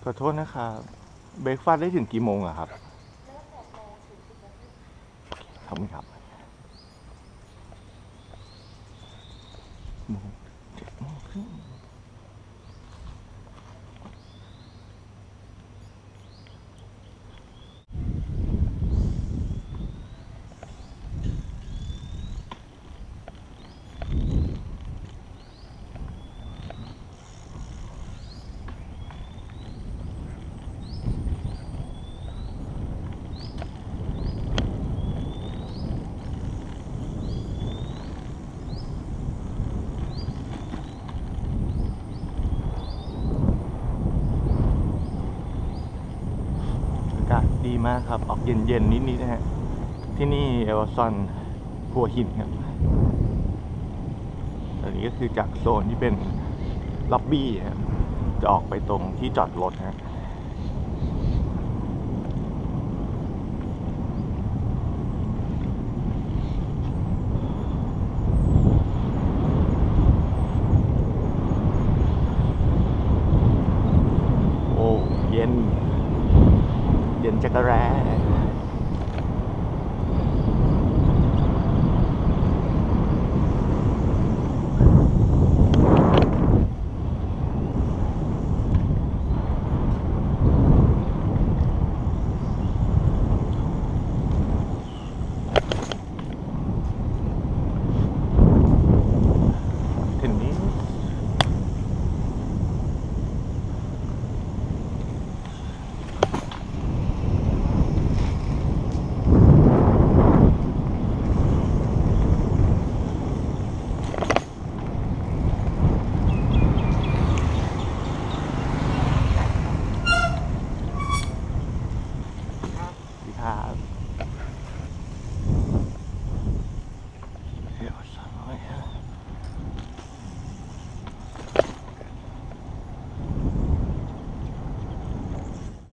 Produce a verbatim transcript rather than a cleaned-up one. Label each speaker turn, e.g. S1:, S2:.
S1: ขอโทษนะครับเบรกฟาสต์ได้ถึงกี่โมงอะครับขอบคุณครับโมงเจ็ดโมงครึ่งอากาศดีมากครับออกเย็นๆนิดๆนะฮะที่นี่เอลซอนหัวหินครับอันนี้ก็คือจากโซนที่เป็นล็อบบี้ครับจะออกไปตรงที่จอดรถฮะโอ้เย็นเย็นจักรแร้